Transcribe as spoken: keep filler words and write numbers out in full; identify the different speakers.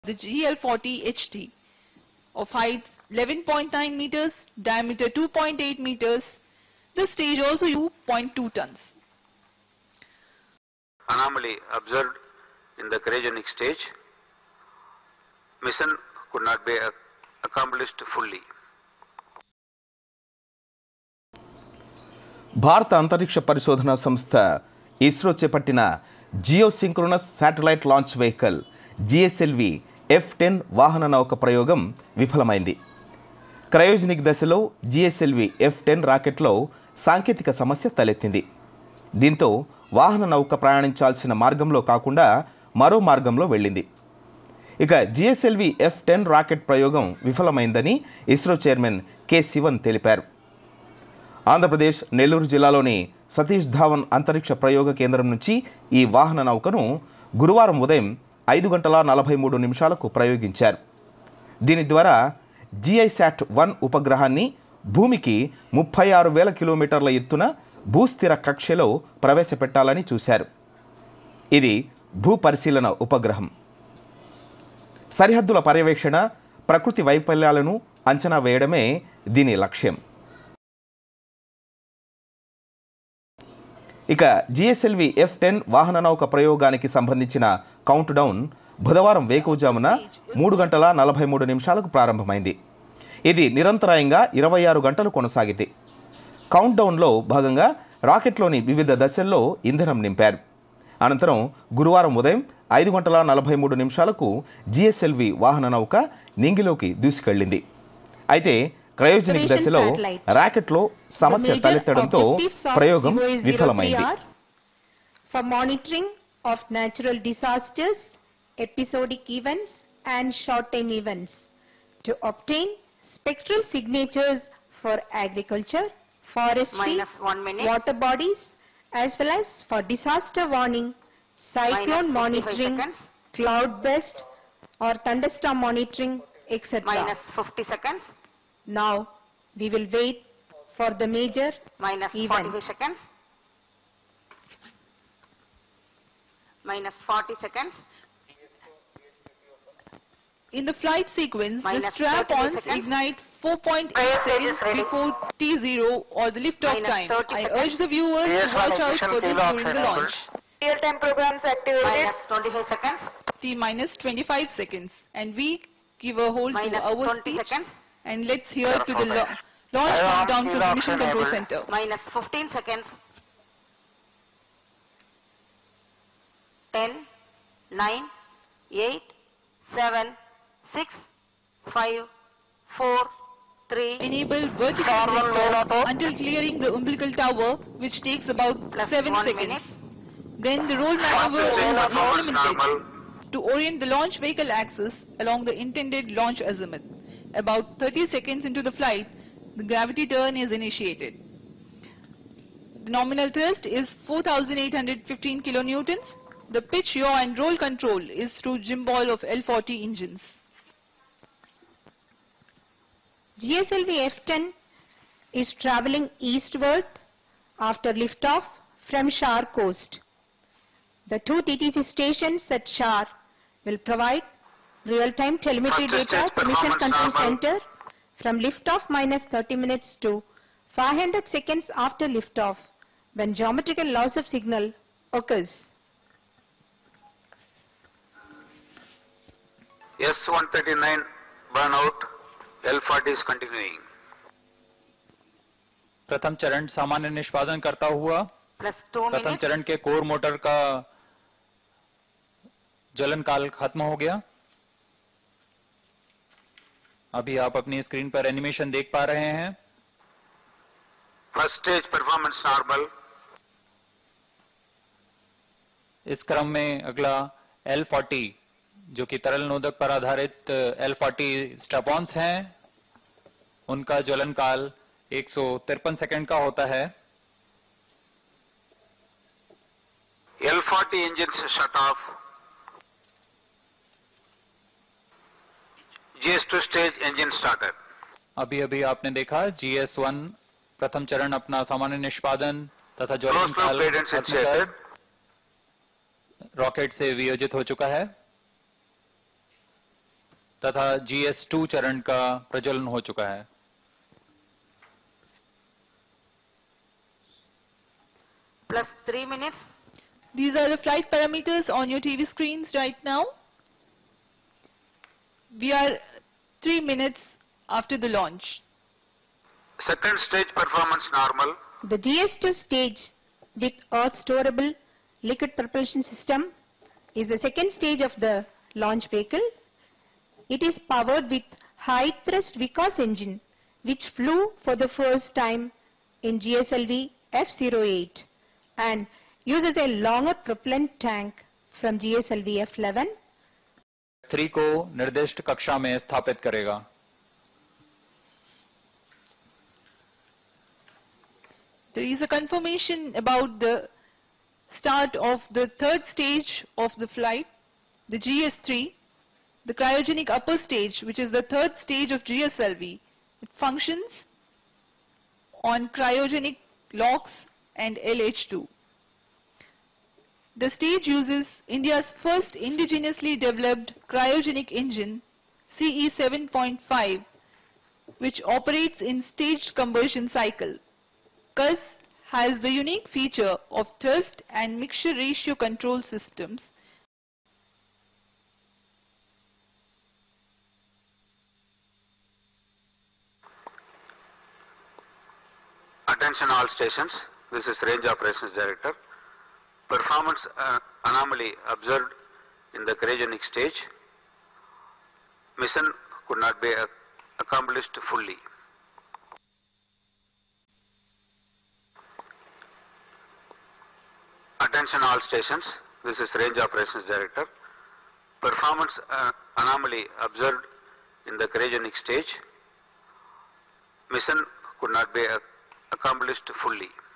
Speaker 1: the G L forty H T of height eleven point nine meters, diameter two point eight meters. The stage also two point two tons.
Speaker 2: Anomaly observed in the cryogenic stage. Mission could not be accomplished fully.
Speaker 3: భారత అంతరిక్ష పరిశోధన సంస్థ ఇస్రో చేపట్టిన geosynchronous satellite launch vehicle GSLV F ten వాహన నౌక ప్రయోగం విఫలమైంది. Cryogenic దశలో జిఎస్ఎల్వి ఎఫ్ టెన్ రాకెట్లో సాంకేతిక సమస్య తలెత్తింది. దీంతో వాహన నౌక ప్రయాణించాల్సిన మార్గంలో కాకుండా మరో మార్గంలో వెళ్ళింది. ఇక జిఎస్ఎల్వి ఎఫ్ టెన్ రాకెట్ ప్రయోగం విఫలమైందని ఇస్రో చైర్మన్ కె శివన్ తెలిపారు. ఆంధ్రప్రదేశ్ నెల్లూరు జిల్లాలోని సతీష్ ధావన్ అంతరిక్ష ప్రయోగ కేంద్రం నుంచి ఈ వాహన నౌకను గురువారం ఉదయం ఐదు గంటల నలభై మూడు నిమిషాలకు ప్రయోగించారు. దీని ద్వారా జిఐశాట్ వన్ ఉపగ్రహాన్ని భూమికి ముప్పై ఆరు వేల కిలోమీటర్ల ఎత్తున భూస్థిర కక్షలో ప్రవేశపెట్టాలని చూశారు. ఇది భూ పరిశీలన ఉపగ్రహం. సరిహద్దుల పర్యవేక్షణ, ప్రకృతి వైఫల్యాలను అంచనా వేయడమే దీని లక్ష్యం. ఇక జిఎస్ఎల్వి ఎఫ్ టెన్ వాహన నౌక ప్రయోగానికి సంబంధించిన కౌంట్ డౌన్ బుధవారం వేకువజామున మూడు గంటల నలభై మూడు నిమిషాలకు ప్రారంభమైంది. ఇది నిరంతరాయంగా ఇరవై ఆరు గంటలు కొనసాగింది. కౌంట్ డౌన్లో భాగంగా రాకెట్లోని వివిధ దశల్లో ఇంధనం నింపారు. అనంతరం గురువారం ఉదయం ఐదు గంటల నలభై మూడు నిమిషాలకు జిఎస్ఎల్వి వాహన నౌక నింగిలోకి దూసుకెళ్లింది. అయితే క్రయోజనిక్ దశలో రాకెట్లో సమస్య తలెత్తడంతో ప్రయోగం విఫలమైంది.
Speaker 4: For monitoring of natural disasters, episodic events and short-term events, to obtain spectral signatures for agriculture, forestry, water bodies, as well as for disaster warning, cyclone monitoring, cloud burst or thunderstorm monitoring, et cetera.
Speaker 5: Minus fifty seconds.
Speaker 4: Now we will wait for the major
Speaker 5: minus
Speaker 4: event.
Speaker 5: forty-five seconds. Minus forty seconds.
Speaker 1: In the flight sequence,
Speaker 5: minus
Speaker 1: the strap-ons ignite four point eight seconds before T zero or the liftoff time. I urge the viewers to watch out for this during the launch.
Speaker 5: Real-time programs activated. Minus twenty-five seconds.
Speaker 1: T minus twenty-five seconds. And we give a hold
Speaker 5: minus
Speaker 1: to our
Speaker 5: twenty
Speaker 1: speech.
Speaker 5: seconds.
Speaker 1: And let's hear to the la launch countdown from the Mission Control Center.
Speaker 5: Minus fifteen seconds. ten, nine, eight, seven, six, five, four, three.
Speaker 1: Enable vertical liftoff until clearing the umbilical tower, which takes about
Speaker 5: Plus
Speaker 1: seven
Speaker 5: one
Speaker 1: seconds.
Speaker 5: minute.
Speaker 1: Then the roll maneuver is implemented to orient the launch vehicle axis along the intended launch azimuth. About thirty seconds into the flight, the gravity turn is initiated. The nominal thrust is four thousand eight hundred fifteen kilonewtons. The pitch, yaw and roll control is through gimbal of L forty engines.
Speaker 4: G S L V F ten is traveling eastward after liftoff from Shar coast. The two T T C stations at Shar will provide real-time telemetry data to Mission Control Center from liftoff minus thirty minutes to five hundred seconds after liftoff when geometrical loss of signal occurs.
Speaker 2: S one thirty-nine burnout, L forty is continuing.
Speaker 6: प्रथम चरण सामान्य निष्पादन करता हुआ
Speaker 5: Plus two
Speaker 6: प्रथम
Speaker 5: minutes.
Speaker 6: चरण के core motor का ज्वलन काल खत्म हो गया. अभी आप अपनी स्क्रीन पर एनिमेशन देख पा रहे हैं.
Speaker 2: First stage performance normal.
Speaker 6: इस क्रम में अगला L forty जो कि तरल नोदक पर आधारित L forty स्ट्रैप-ऑन्स हैं, उनका ज्वलन काल एक सौ तिरपन सेकंड का होता है.
Speaker 2: L forty engines shut off. G S two stage engine started.
Speaker 6: अभी अभी आपने देखा G S one प्रथम चरण अपना सामान्य निष्पादन तथा ज्वलन काल खत्म कर रॉकेट से वियोजित हो चुका है. तथा जी एस टू चरण का प्रज्वलन हो चुका है।
Speaker 5: Plus three minutes.
Speaker 1: These are the flight parameters on your T V screens right now. We are three minutes after the launch.
Speaker 2: Second stage performance normal.
Speaker 4: The G S two stage with Earth Storable Liquid Propulsion System is the second stage of the launch vehicle. It is powered with high thrust Vikas engine, which flew for the first time in G S L V F zero eight and uses a longer propellant tank from G S L V F eleven.
Speaker 6: Three को निर्दिष्ट कक्षा में स्थापित करेगा।
Speaker 1: There is a confirmation about the start of the third stage of the flight, the G S three, the cryogenic upper stage, which is the third stage of G S L V. It functions on cryogenic locks and L H two. The stage uses India's first indigenously developed cryogenic engine, C E seven point five, which operates in staged combustion cycle. C U S has the unique feature of thrust and mixture ratio control systems.
Speaker 2: Attention all stations. This is Range Operations Director. Performance uh, anomaly observed in the cryogenic stage. Mission could not be uh, accomplished fully. Attention all stations. This is Range Operations Director. Performance uh, anomaly observed in the cryogenic stage. Mission could not be uh, accomplished fully.